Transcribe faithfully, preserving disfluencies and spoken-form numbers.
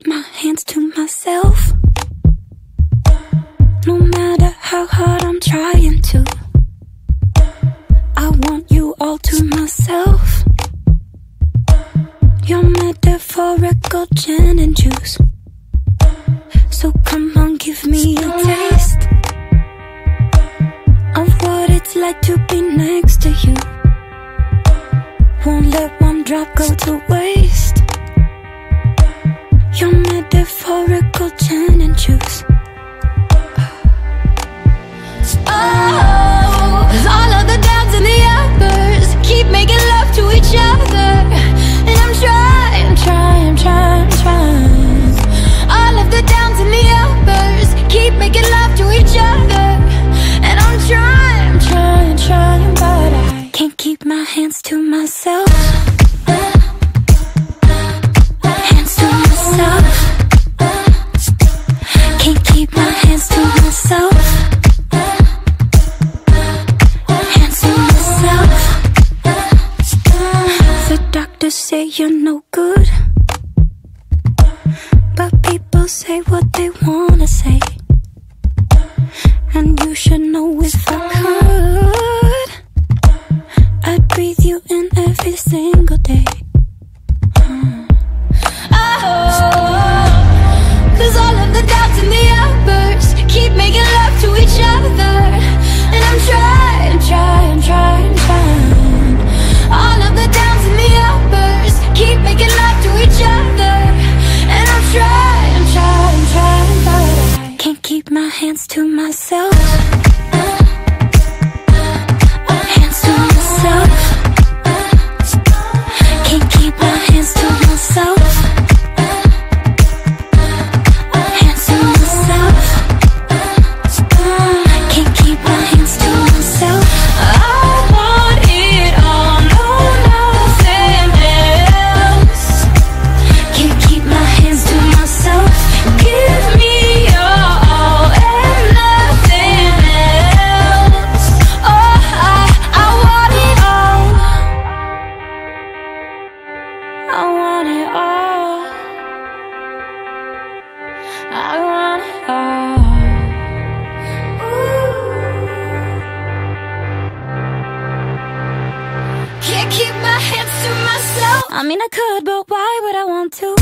keep my hands to myself. No matter how hard I'm trying to, I want you all to myself. Your metaphorical gin and juice, so come on, give me a taste of what it's like to be next to you. Won't let one drop go to waste. Your metaphorical gin and juice. Oh, 'cause all of the downs and the uppers keep making love to each other, and I'm trying, trying, trying, trying. All of the downs and the uppers keep making love to each other, and I'm trying, trying, trying, but I can't keep my hands to myself. Hands to myself. Can't keep my hands to myself. Hands to myself. The doctors say you're no good, but people say what they wanna say, and you should know if I could, I'd breathe you in every single day. hmm. Oh, 'cause all of the downs and the uppers keep making love to each other, and I'm trying, trying, trying, trying. All of the downs and the uppers keep making love to each other, and I'm trying, trying, trying, but I can't keep my hands to myself. Hands to myself. Can't keep my hands to myself. Hands to myself. Can't keep my hands to myself. I want it all, no, nothing else. Can't keep my hands to myself. Give me your all and nothing else. Oh, I, I want it all. I want it all. I want it all. Ooh. Can't keep my hands to myself. I mean I could, but why would I want to?